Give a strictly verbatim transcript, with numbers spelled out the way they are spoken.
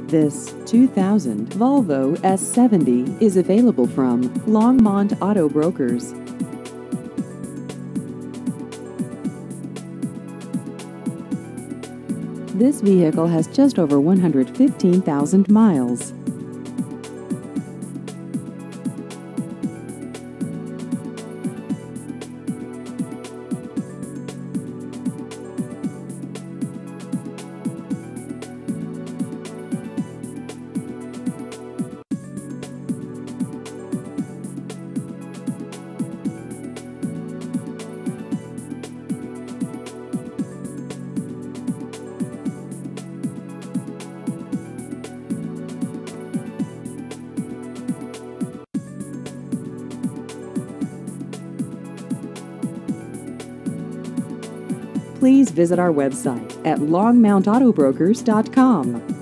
This two thousand Volvo S seventy is available from Longmont Auto Brokers. This vehicle has just over one hundred fifteen thousand miles. Please visit our website at longmont auto brokers dot com.